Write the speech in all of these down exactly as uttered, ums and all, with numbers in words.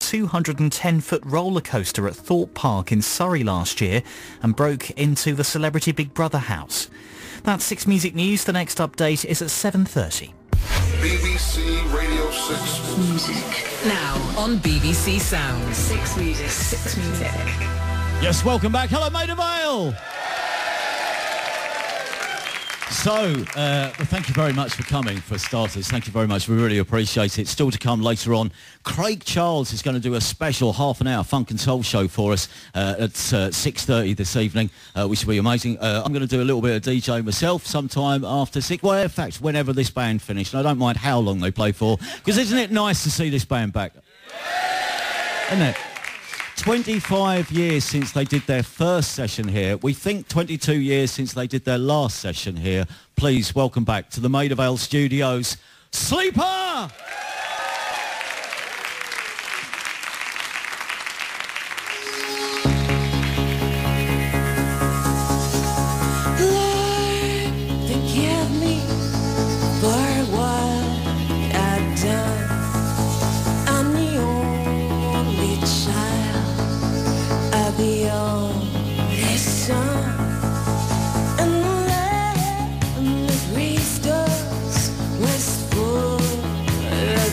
two hundred ten foot roller coaster at Thorpe Park in Surrey last year and broke into the celebrity Big Brother house. That's Six Music News. The next update is at seven thirty. B B C Radio six Music. Now on B B C Sounds. Six Music. Six Music. Yes, welcome back. Hello, Maida Vale. So, uh, well, thank you very much for coming, for starters. Thank you very much. We really appreciate it. Still to come later on, Craig Charles is going to do a special half an hour funk and soul show for us uh, at uh, six thirty this evening, uh, which will be amazing. Uh, I'm going to do a little bit of D J myself sometime after six. Well, in fact, whenever this band finish. And I don't mind how long they play for, because isn't it nice to see this band back? Isn't it? twenty-five years since they did their first session here. We think twenty-two years since they did their last session here. Please welcome back to the Maida Vale studios, Sleeper! Restores wistful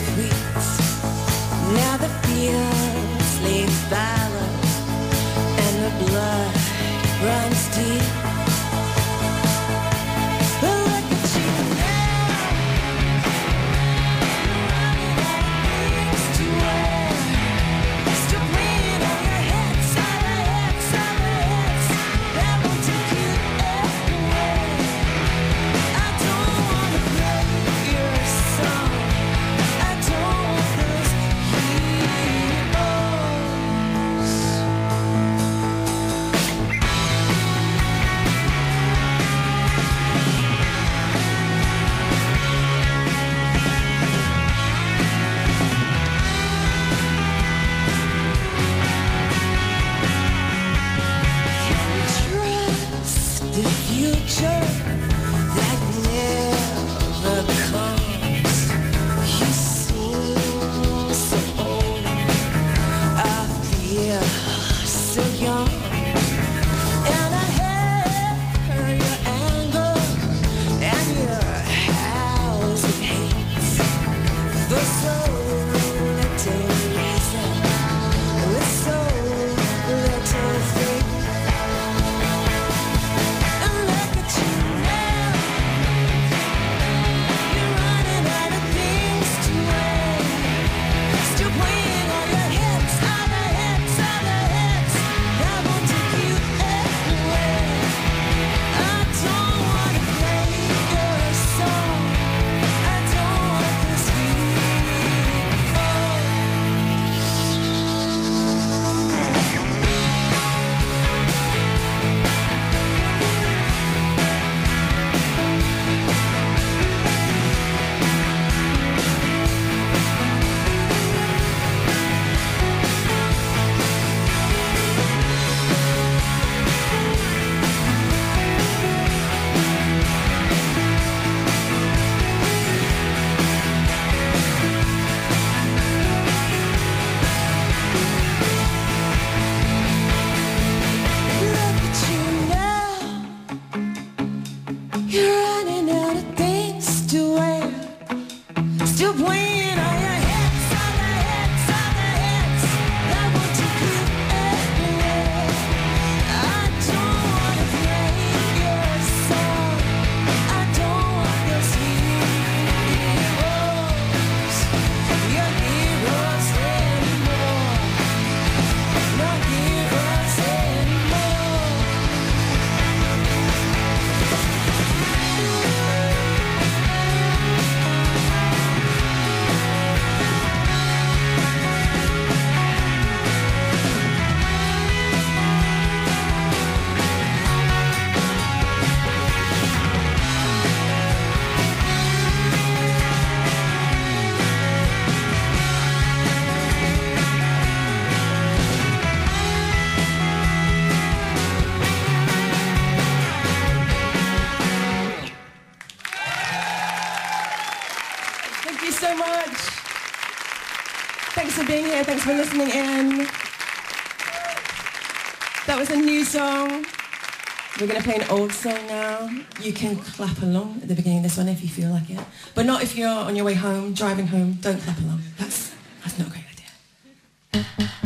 being here. Thanks for listening in. That was a new song. We're going to play an old song now. You can clap along at the beginning of this one if you feel like it. But not if you're on your way home, driving home. Don't clap along. That's, that's not a great idea.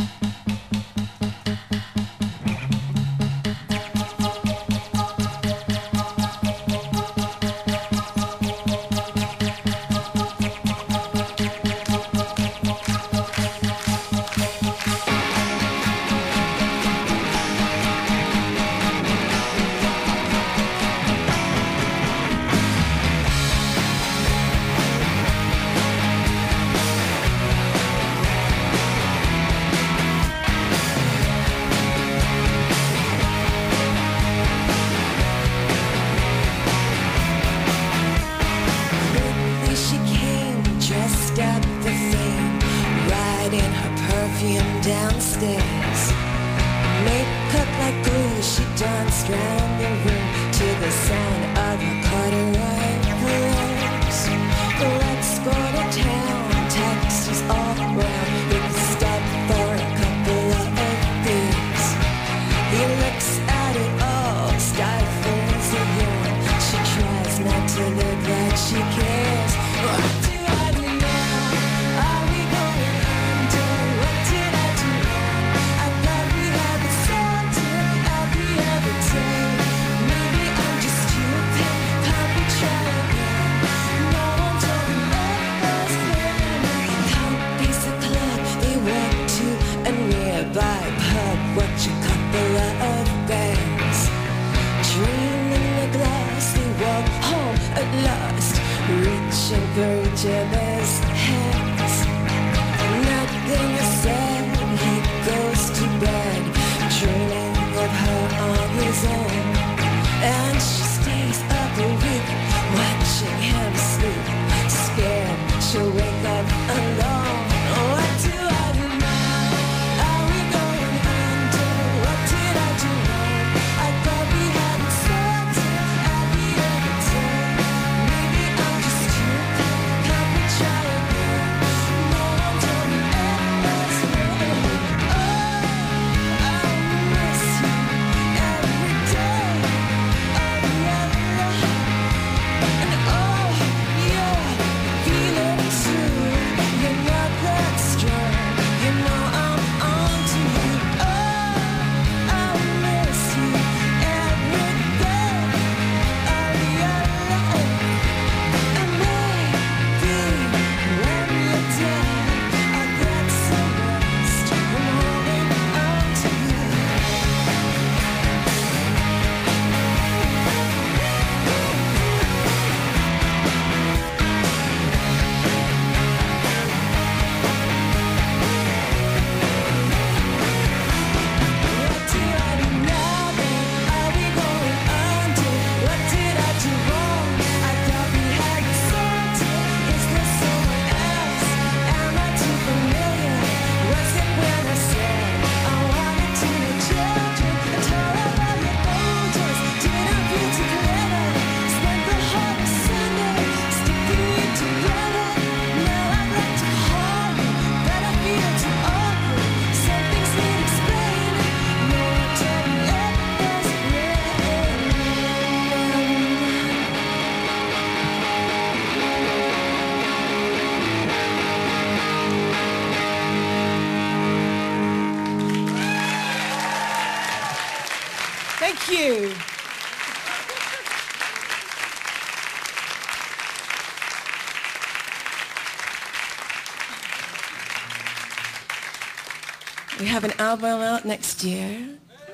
We have an album out next year.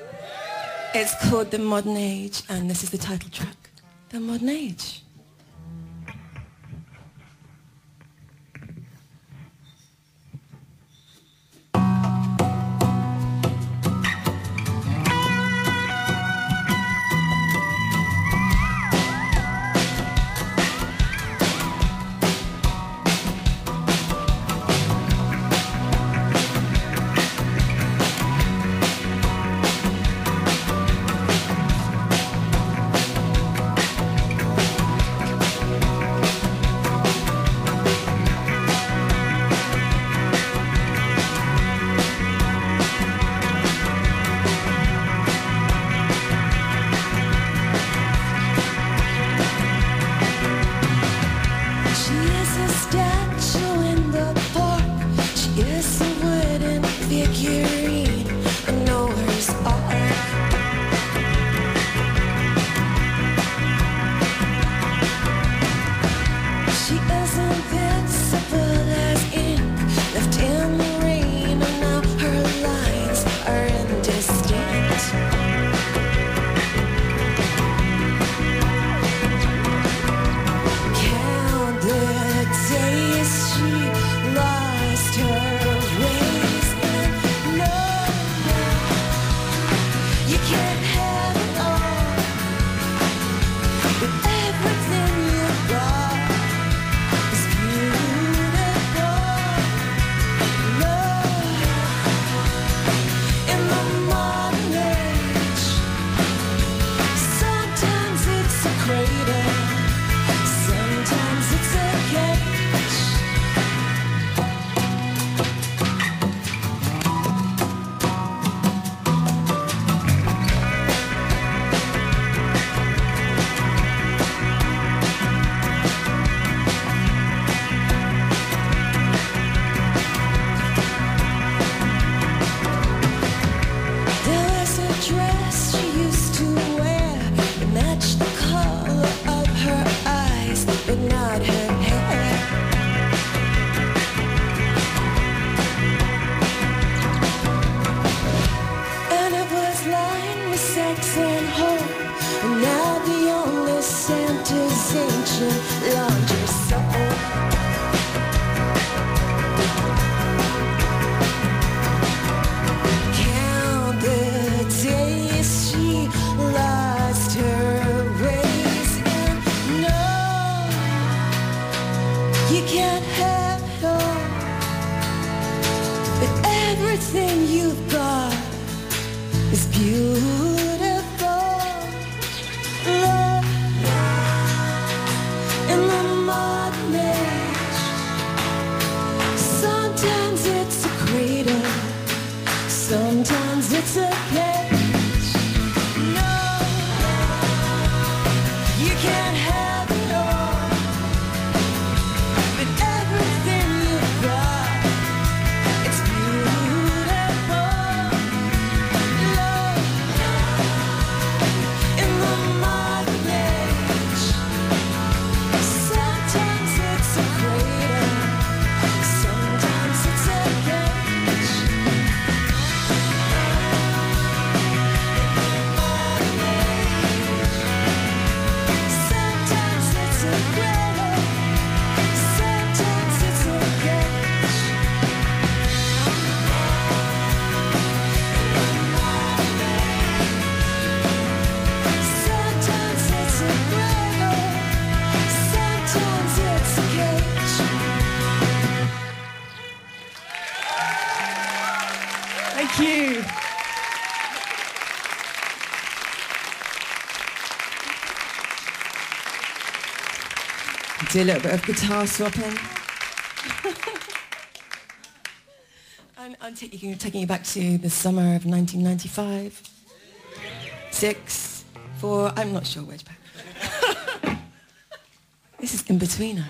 It's called The Modern Age, and this is the title track, The Modern Age. is a wooden figurine, I know hers are. She is invincible as ink, left in the rain, and now her lines are indistinct. Count the days she lost her ways, and no, you can't have it all, but everything you've got. Do a little bit of guitar swapping. I'm, I'm taking, taking you back to the summer of nineteen ninety-five. Six, four, I'm not sure which back. This is Inbetweener.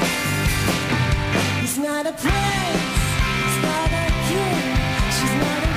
Not a prince, he's not a king, she's not a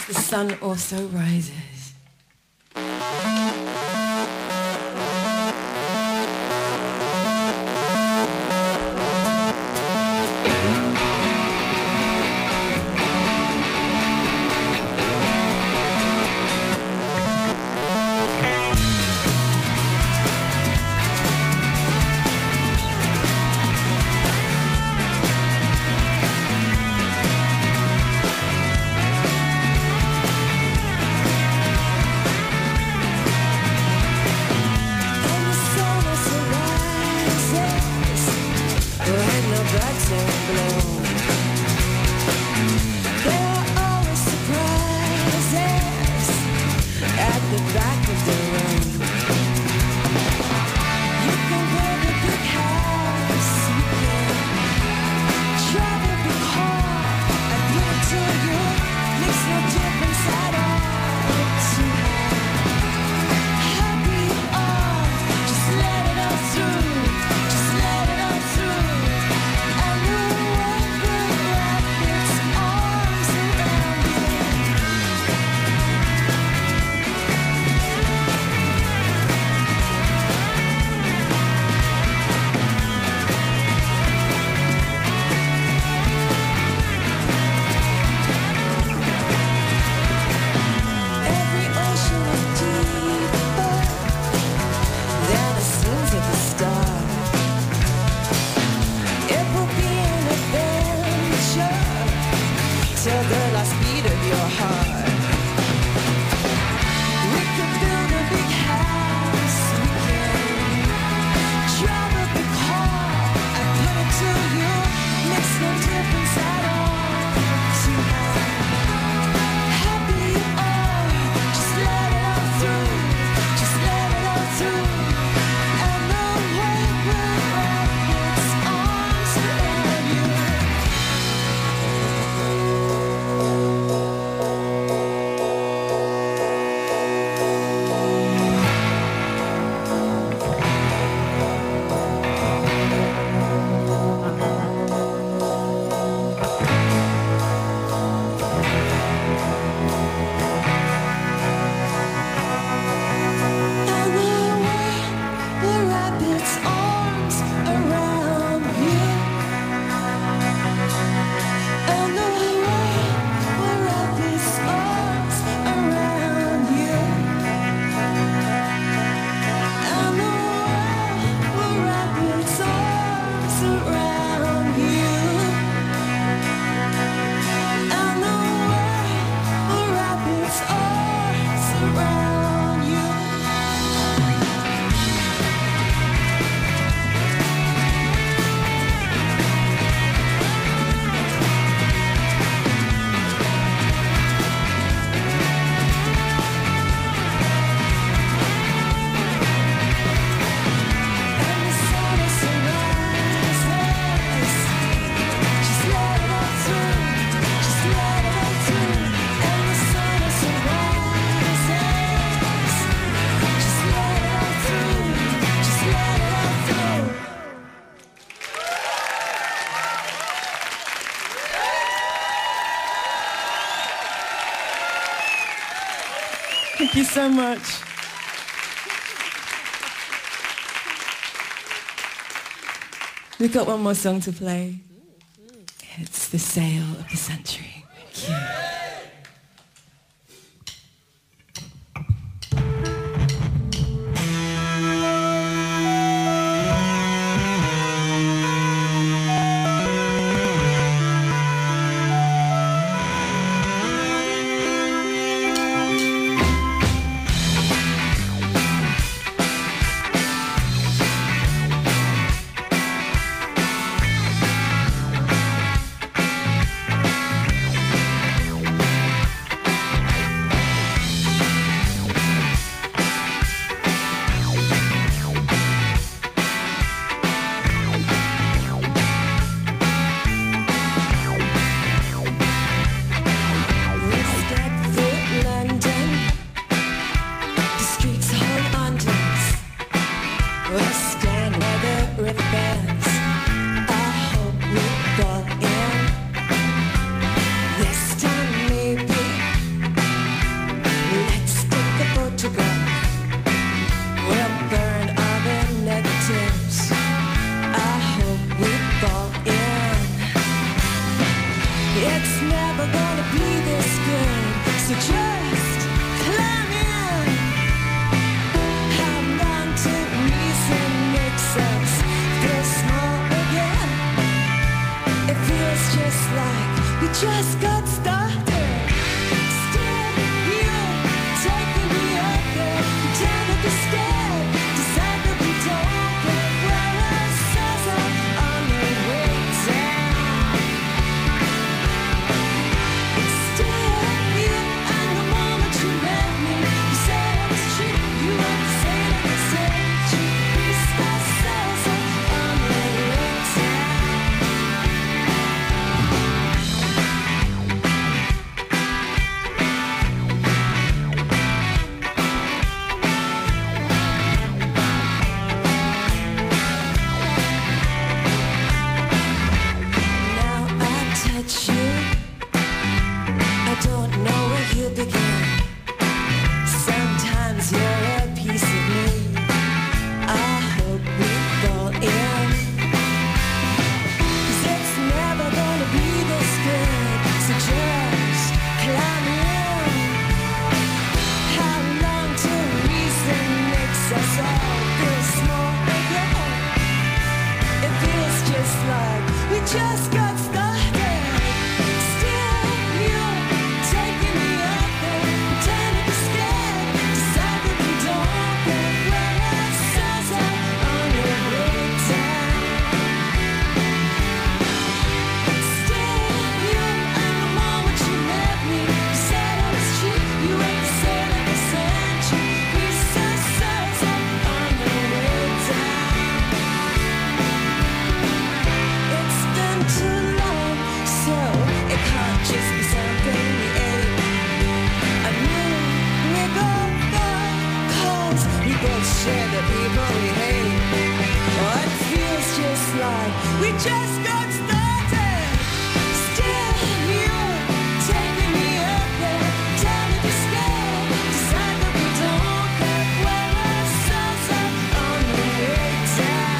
the sun also rises. Thank you so much. We've got one more song to play. It's The Sale of the Century. Thank you. Thank It's never gonna be this good, so just climb in. How long till reason makes us feel small again? It feels just like we just got started. Still, you're taking me up there, pretending to be scared. Decide that we don't get where ourselves are on the way down. Still, you and the moment you met me, you said I was cheap. You were the same at the same cheap. We ourselves up on the way down. Now I touch you, I don't know where you begin. Sometimes you're a piece of me. I hope we fall in. 'Cause it's never gonna be this good, so just climb in. How long till reason makes us all feel small again? It feels just like we just got started. Still, you're taking me up there, pretending to be scared. Decide that we don't get where ourselves are on the way down. Still, you and the moment you met me, you said I was cheap. You ain't the same at the century. We ourselves up on the way down. It's been too long, so it can't just be something we ate. I knew we both got calls, we both share the people we hate. Oh, it feels just like we just got started. Still, you're taking me up there, telling me to be scared. Decide that we don't get where ourselves are on the way down.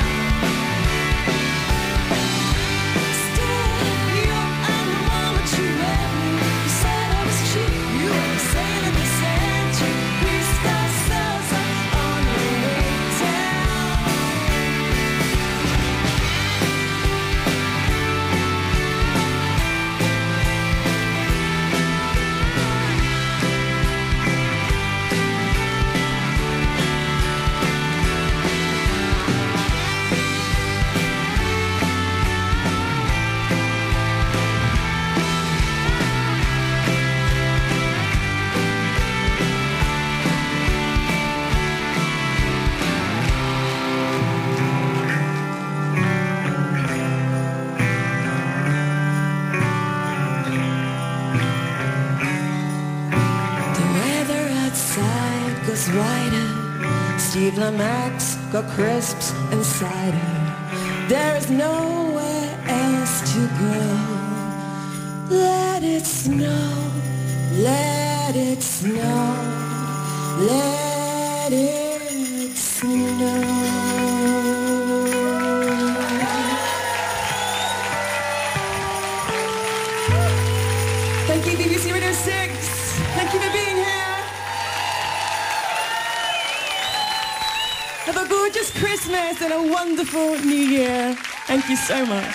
Still, you and the moment you met me, you said I was cheap. You were the same at the century. We ourselves up on the way down. The weather outside goes wider. Steve Lamac's got crisps and cider. There's nowhere else to go. Let it snow, let it snow, let it snow. Thank you, B B C Radio six. Thank you for being here. Have a gorgeous Christmas and a wonderful New Year. Thank you so much.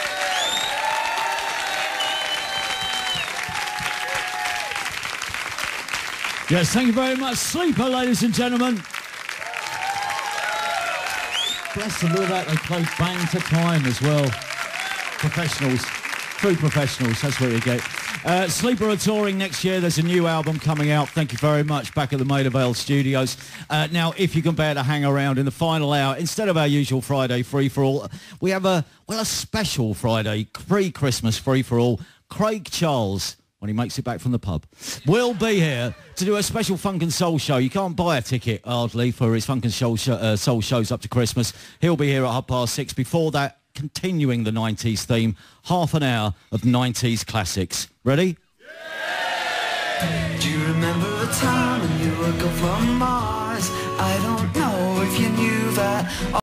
Yes, thank you very much. Sleeper, ladies and gentlemen. Bless them, all that. They played bang to time as well. Professionals. True professionals. That's what you get. Uh, Sleeper are touring next year. There's a new album coming out. Thank you very much. Back at the Maida Vale studios. Uh, now, if you can bear to hang around in the final hour, instead of our usual Friday free-for-all, we have a, well, a special Friday pre-Christmas free-for-all. Craig Charles, when he makes it back from the pub, will be here to do a special Funk and Soul show. You can't buy a ticket, hardly, for his Funk and Soul, sh- uh, Soul shows up to Christmas. He'll be here at half past six. Before that, continuing the nineties theme, half an hour of nineties classics. Ready? Do you remember the time when you woke up from Mars? I don't know if you knew that.